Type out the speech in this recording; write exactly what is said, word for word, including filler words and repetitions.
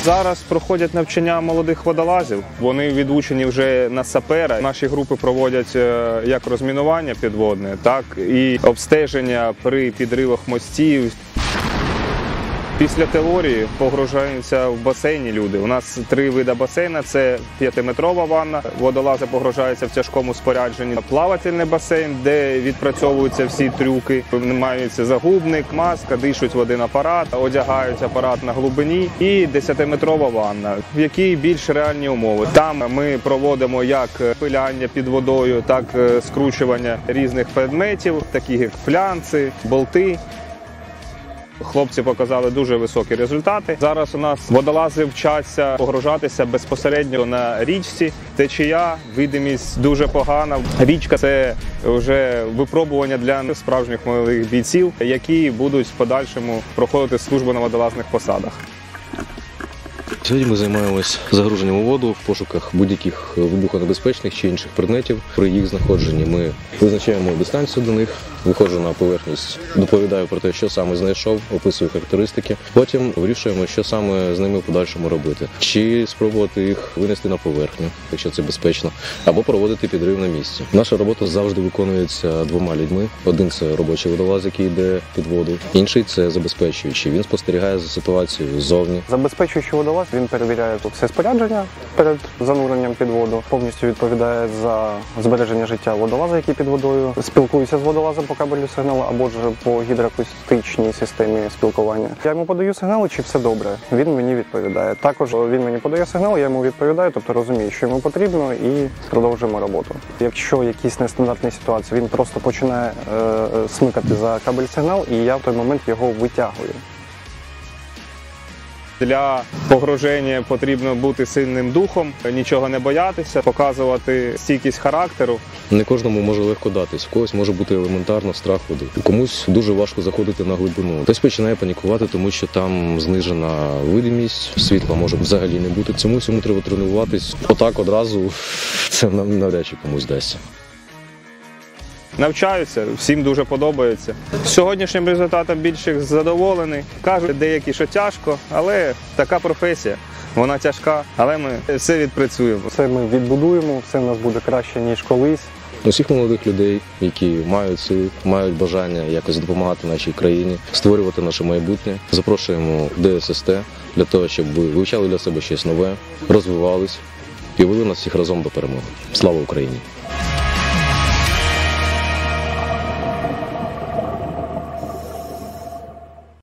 Зараз проходять навчання молодих водолазів. Вони відучені вже на сапера. Наші групи проводять як розмінування підводне, так і обстеження при підривах мостів. Після теорії погружаються в басейні люди. У нас три види басейна. Це п'ятиметрова ванна, водолази погружаються в тяжкому спорядженні. Плавательний басейн, де відпрацьовуються всі трюки. Маються загубник, маска, дишуть в один апарат, одягають апарат на глибині. І десятиметрова ванна, в якій більш реальні умови. Там ми проводимо як пиляння під водою, так і скручування різних предметів, таких як флянці, болти. Хлопці показали дуже високі результати. Зараз у нас водолази вчаться погружатися безпосередньо на річці. Течія, видимість дуже погана. Річка – це вже випробування для справжніх молодих бійців, які будуть в подальшому проходити службу на водолазних посадах. Сьогодні ми займаємось загруженням у воду в пошуках будь-яких вибухонебезпечних чи інших предметів. При їх знаходженні ми визначаємо дистанцію до них, виходжу на поверхність, доповідаю про те, що саме знайшов, описую характеристики. Потім вирішуємо, що саме з ними в подальшому робити. Чи спробувати їх винести на поверхню, якщо це безпечно, або проводити підрив на місці. Наша робота завжди виконується двома людьми. Один – це робочий водолаз, який йде під воду. Інший – це забезпечуючий. Він спостерігає за ситуацією ззовні. Забезпечуючий водолаз, він перевіряє все спорядження перед зануренням під воду, повністю відповідає за збереження життя водолаза, який під водою, спілкується з водолазом по кабелю сигналу або ж по гідроакустичній системі спілкування. Я йому подаю сигнали, чи все добре, він мені відповідає. Також він мені подає сигнал, я йому відповідаю, тобто розумію, що йому потрібно, і продовжуємо роботу. Якщо якісь нестандартні ситуації, він просто починає е, смикати за кабель сигнал, і я в той момент його витягую. Для погруження потрібно бути сильним духом, нічого не боятися, показувати стійкість характеру. Не кожному може легко датись, у когось може бути елементарно страх води. Комусь дуже важко заходити на глибину. Хтось починає панікувати, тому що там знижена видимість, світла може взагалі не бути. Цьому всьому треба тренуватись. Отак одразу це навряд чи комусь дасть. Навчаються, всім дуже подобається. Сьогоднішнім результатом більших задоволений. Кажуть деякі, що тяжко, але така професія. Вона тяжка, але ми все відпрацюємо. Все ми відбудуємо, все в нас буде краще, ніж колись. Усіх молодих людей, які мають сили, мають бажання якось допомагати нашій країні, створювати наше майбутнє, запрошуємо в Д С С Т для того, щоб ви вивчали для себе щось нове, розвивались і вели нас всіх разом до перемоги. Слава Україні!